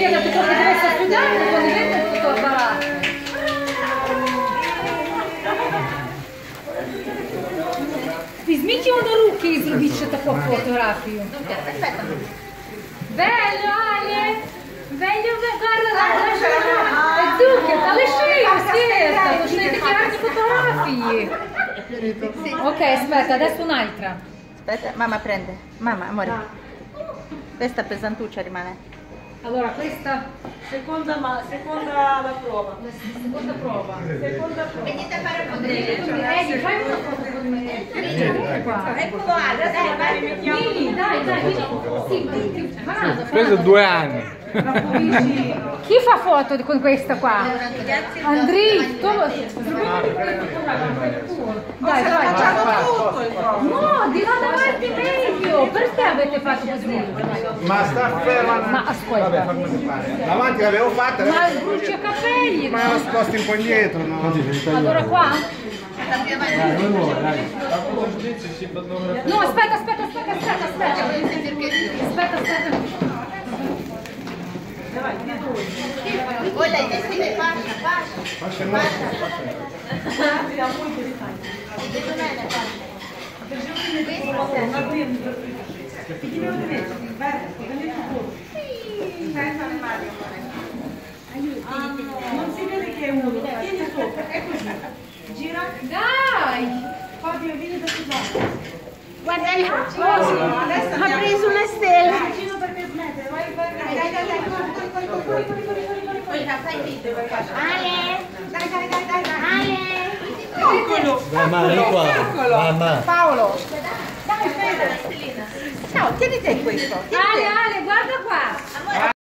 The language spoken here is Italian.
ha detto che deve studiare, quando diventa tutto barato. Візьміть його на руки і зробіть ще таку фотографію. Велю, Але! Велю, гарно, Дзюки, та лиши його, Света, то ж не такі гарні фотографії. Ok, aspetta, adesso un'altra. Aspetta, mamma prende. Mamma, amore. Questa pesantuccia rimane. Allora, questa... Seconda la prova. Seconda prova. Venite a fare un Fai una foto con me. Eccolo Ale, dai, mettiamo. Vieni, dai, vieni. Sì, guarda, Preso 2 anni. Chi fa foto con questa qua? Andrì, tu dai, no, di là davanti meglio. Perché avete fatto così? Ma sta ferma. Ma ascolta, Davanti l'avevo fatta. ma bruci i capelli. Ma la sposti un po' indietro, no? Allora qua? No, aspetta. Voi lei decide, fascia. Non si vede che è uno, tieni sopra, è così. Gira. Dai! Fabio, vieni da scusare. Guarda, ha preso una stella. Vicino perché smette, vai. Corri. Fai video, Ale, Ale. Eccolo. Mamma, vieni qua. Mamma. Paolo. Dai, Fede. No, tieni te questo. Ale, guarda qua!